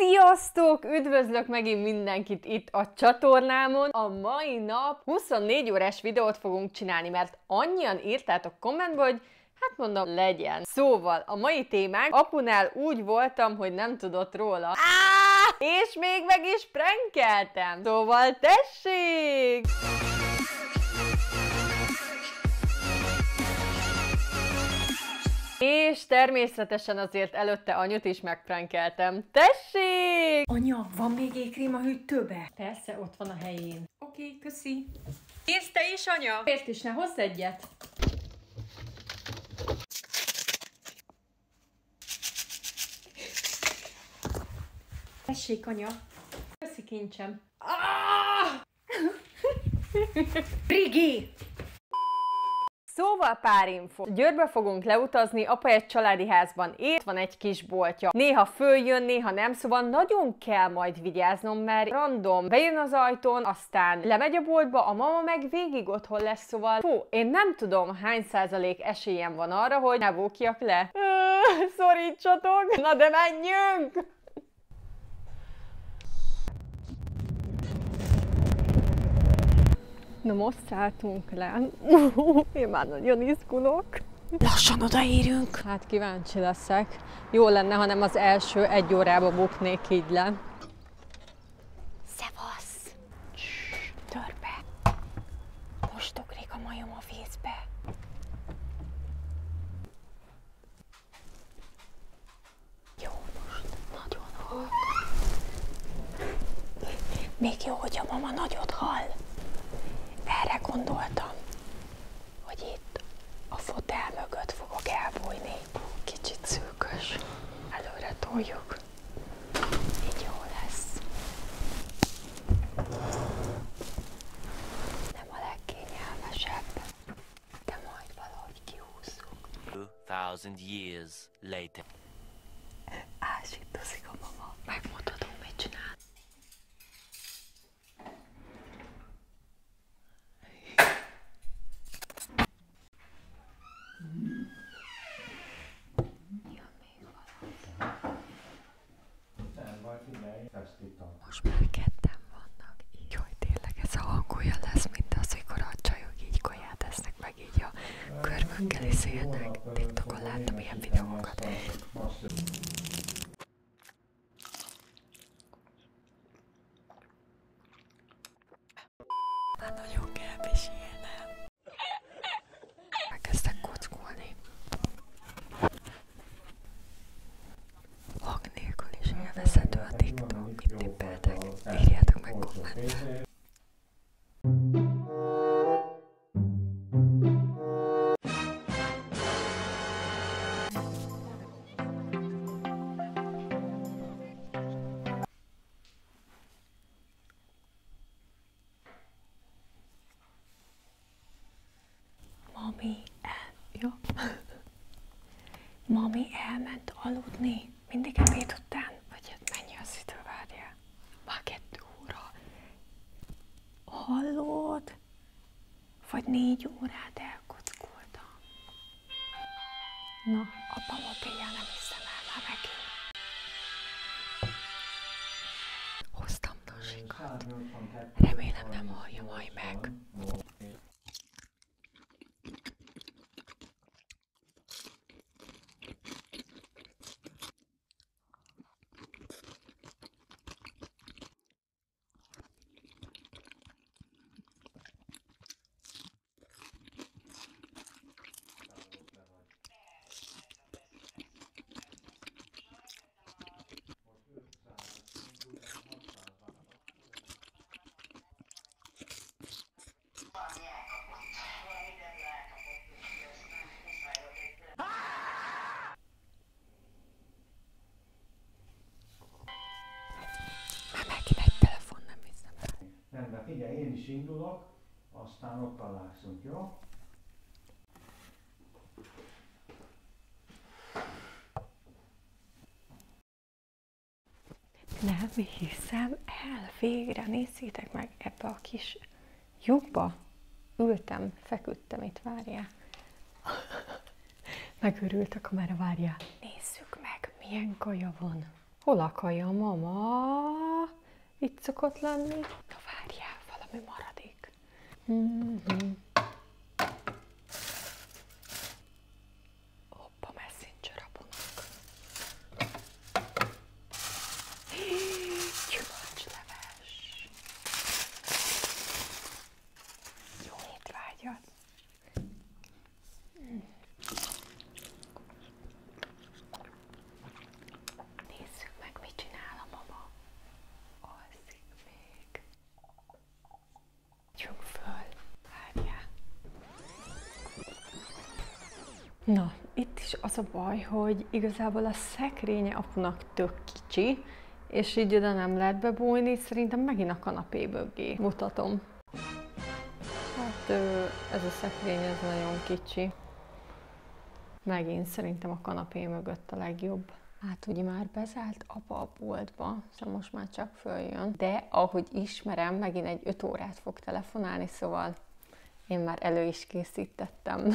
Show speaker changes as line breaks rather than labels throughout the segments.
Sziasztok! Üdvözlök megint mindenkit itt a csatornámon. A mai nap 24 órás videót fogunk csinálni, mert annyian írtátok kommentbe, hogy hát mondom, legyen. Szóval a mai témánk, apunál úgy voltam, hogy nem tudott róla. És még meg is prankeltem. Szóval tessék! És természetesen azért előtte anyut is megprankeltem. Tessék!
Anya, van még ékrém a hűtőbe?
Persze, ott van a helyén.
Oké, köszi.
Kész te is, anya? Miért is ne hozz egyet?
Tessék, anya.
Köszi, kincsem.
Brigi!
Szóval pár info. Győrbe fogunk leutazni, apa egy családi házban él, van egy kis boltja. Néha följön, néha nem, szóval nagyon kell majd vigyáznom, mert random bejön az ajtón, aztán lemegy a boltba, a mama meg végig otthon lesz, szóval én nem tudom, hány százalék esélyem van arra, hogy ne bókjak le. Szorítsatok! Na de menjünk! Na most szálltunk le. Én már nagyon izgulok.
Lassan odaérünk.
Hát kíváncsi leszek. Jó lenne, ha nem az első 1 órába buknék így le.
Szevasz! Tör be! Most ugrik a majom a vízbe. Jó, most nagyon hall. Még jó, hogy a mama nagyot hall. Erre gondoltam, hogy itt a fotel mögött fogok elbújni. Kicsit szűkös. Előre toljuk. Így jó lesz. Nem a legkényelmesebb, de majd valahogy kihúzzuk.
2000 years later.
Ásítozik a mama. Megmutatom, mit csinál. Most már ketten vannak. Jaj, tényleg ez a hangolja lesz, mint az, amikor a csajok így kaját esznek, meg így a körmökkel iszélnek. TikTokon láttam ilyen videókat. Már nagyon kell pisélnem. Elkezdtek kockulni. Hang nélkül is élvezhető a TikTok. Mit tippeltek? Írjátok meg kommentben. Mami elment aludni. Mindig ebéd után. Vagy hát mennyi az idő, várjál. Már 2 óra. Hallod? Vagy 4 órát elkockultam. Na, apa mobilján nem hiszem el már megint. Hoztam nasikat. Remélem nem hallja majd meg.
Rendben, figyelj, én is indulok, aztán ott találkozunk, jó?
Nem hiszem el, végre nézzétek meg ebbe a kis lyukba. Ültem, feküdtem itt, várjál. Megőrült a kamera, várjál. Nézzük meg, milyen kaja van.
Hol a kaja, mama? Itt szokott lenni. Na várjál, valami maradék. Hoppa, messenger apunak. Gyümölcsleves. Jó étvágyat. Nézzük meg, mit csinál a mama. Alszik még. Gyünk föl. Várjál. Na, itt is az a baj, hogy igazából a szekrénye apunak tök kicsi, és így oda nem lehet bebújni, szerintem megint a kanapé mögé. Mutatom. Hát ez a szekrény, ez nagyon kicsi. Megint szerintem a kanapé mögött a legjobb. Hát ugye már bezárt apa a boltba, szóval most már csak följön. De ahogy ismerem, megint egy 5 órát fog telefonálni, szóval én már elő is készítettem.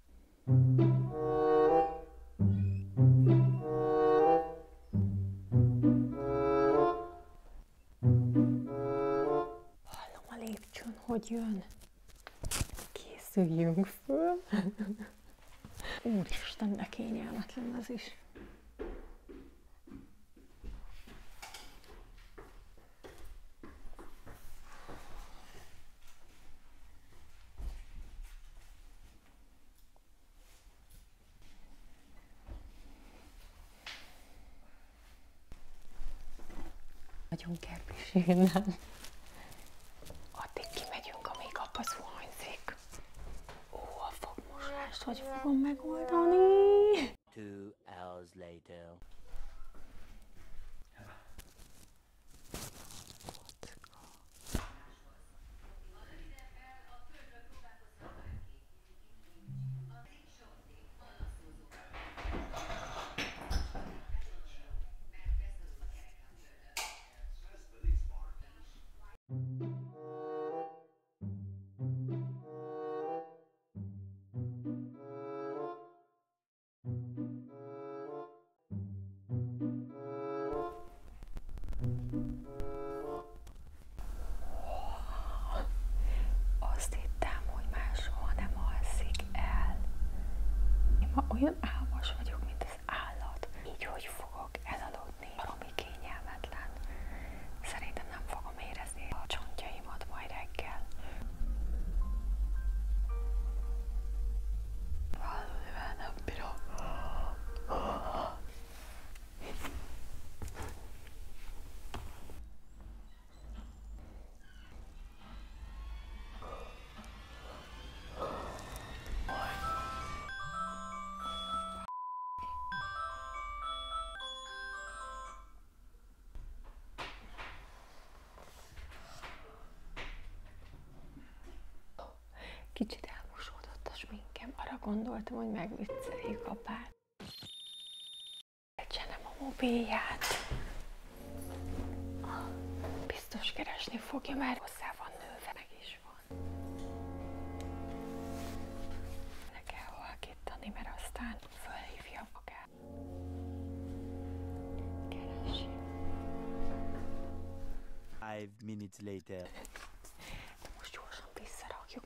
Hallom a lépcsőn, hogy jön. Készüljünk föl. Úristen, de kényelmetlen az is. Nagyon kell pisilnem. Addig kimegyünk, amíg apa zuhanyzik. Ó, a fogmosást hogy fogom megoldani?
2 hours later.
Azt hittem, hogy már soha nem alszik el. Én ma olyan álmos vagyok, mint az állat. Így hogy fogok elaludni? Baromi kényelmetlen. Szerintem nem fogom érezni a csontjaimat majd reggel. Valamivel nem bírom. Kicsit elmosódott a sminkem, arra gondoltam, hogy megvicceljük apát. Elcsenem a mobilját. Biztos keresni fogja, mert hozzá van nőve, meg is van. Le kell halkítani, mert aztán fölhívja magát. Keresi.
5 minutes later.
Most gyorsan visszarakjuk.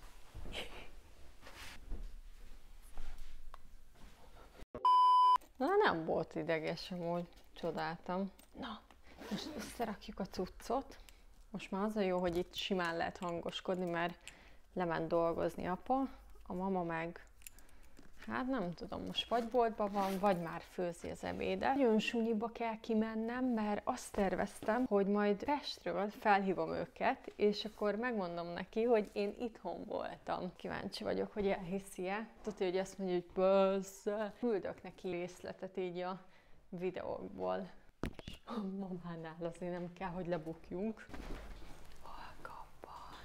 Na, nem volt ideges amúgy, csodáltam. Na, most összerakjuk a cuccot. Most már az a jó, hogy itt simán lehet hangoskodni, mert lement dolgozni apa, a mama meg, hát nem tudom, most vagy boltban van, vagy már főzi az ebédet. Nagyon sunyiba kell kimennem, mert azt terveztem, hogy majd Pestről felhívom őket, és akkor megmondom neki, hogy én itthon voltam. Kíváncsi vagyok, hogy elhiszi-e. Tudja, hogy azt mondja, hogy persze. Küldök neki részletet így a videókból. És a mamánál azért nem kell, hogy lebukjunk. Halkabban.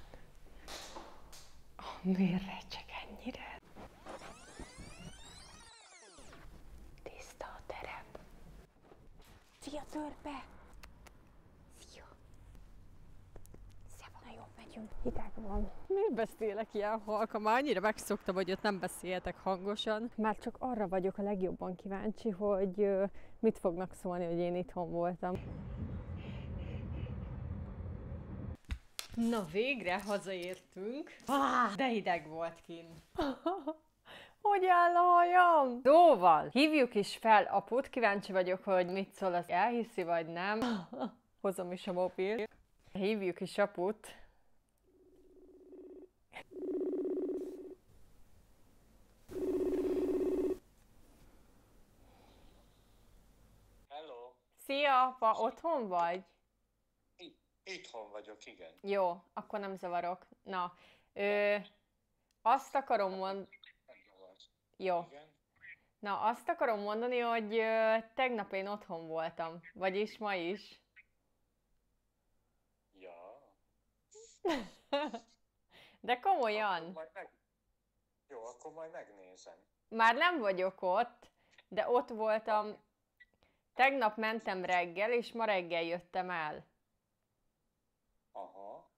Miért recseg ennyire?
Tiszta a terep. Szia, törpe! Szia! Szia, na jó, menj. megyünk, hideg van.
Miért beszélek ilyen halka? Már annyira megszoktam, hogy ott nem beszéltek hangosan. Már csak arra vagyok a legjobban kíváncsi, hogy mit fognak szólni, hogy én itthon voltam. Na végre hazaértünk. De hideg volt kint. Hogy áll a hajam? Szóval, hívjuk is fel aput, kíváncsi vagyok, hogy mit szól, az elhiszi vagy nem. Hozom is a mobil. Hívjuk is aput.
Hello,
Szia, apa, otthon vagy?
itthon vagyok, igen.
Jó, akkor nem zavarok. Na, azt akarom mondani... Jó.
Igen.
Na, azt akarom mondani, hogy tegnap én otthon voltam. Vagyis ma is.
Ja.
De komolyan.
Jó, akkor majd megnézem.
Már nem vagyok ott, de ott voltam. Tegnap mentem reggel, és ma reggel jöttem el.
Aha.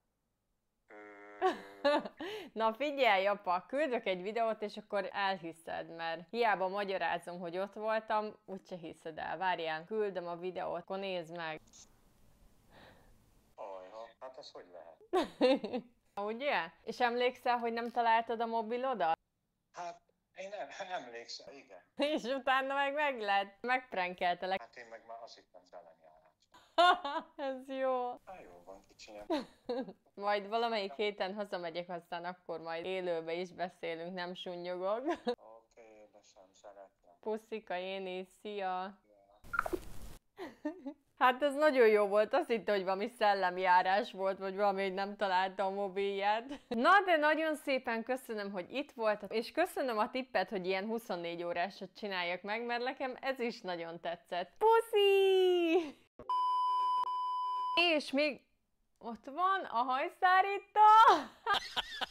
Na figyelj, apa, küldök egy videót, és akkor elhiszed, mert hiába magyarázom, hogy ott voltam, úgyse hiszed el. Várjál, küldöm a videót, akkor nézd meg.
Ajha, hát az hogy lehet?
Ugye? És emlékszel, hogy nem találtad a mobilodat?
Hát, én emlékszem, igen.
És utána meg lett. Megprankeltelek.
Hát én meg már azt hittem ellenjárás.
Ez jó.
Hát jó van, kicsinyem.
Majd valamelyik héten hazamegyek, aztán akkor majd élőbe is beszélünk, nem sunnyogok.
Oké, édesem, szeretlek.
Puszika, én is, szia! Hát ez nagyon jó volt, azt hitte, hogy valami szellemjárás volt, vagy valami, hogy nem találta a mobilját. Na, de nagyon szépen köszönöm, hogy itt voltak, és köszönöm a tippet, hogy ilyen 24 órásat csináljak meg, mert nekem ez is nagyon tetszett. Puszi! És még ott van a hajszárító!